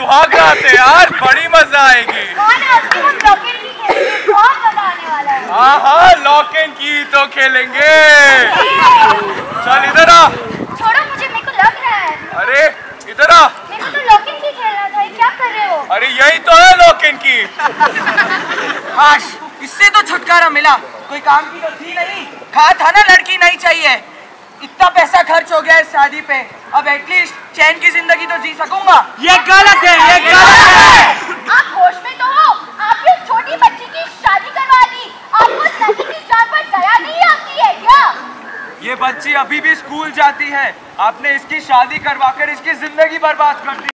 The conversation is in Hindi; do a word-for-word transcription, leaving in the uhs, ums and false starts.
सुहाग रात है यार, बड़ी मजा आएगी। बहुत मजा आने वाला है। हाँ हाँ, लॉक एंड की तो खेलेंगे। चल इधर आ। छोड़ो मुझे, मेरे को लग रहा है। अरे इधर आ। मेरे को तो लॉक एंड की खेलना था, क्या कर रहे हो? अरे यही तो है लॉक एंड की। काश इससे तो छुटकारा मिला, कोई काम की तो थी नहीं। कहा था ना लड़की नहीं चाहिए। इतना पैसा खर्च हो गया है शादी पे, अब एटलीस्ट चैन की जिंदगी तो जी सकूंगा। ये गलत है, ये गलत है। आप होश में तो हो? आपने उस छोटी बच्ची की शादी करवा दी, आपको उस लड़की की जान पर दया नहीं आती है क्या? ये बच्ची अभी भी स्कूल जाती है, आपने इसकी शादी करवाकर इसकी जिंदगी बर्बाद कर दी।